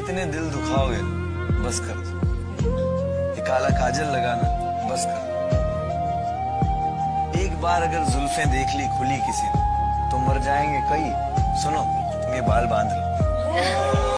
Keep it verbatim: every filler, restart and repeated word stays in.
इतने दिल दुखाओगे बस कर दो। ये काला काजल लगाना बस कर दो। एक बार अगर जुल्फें देख ली खुली किसी ने तो मर जाएंगे कई। सुनो, ये बाल बांध लो।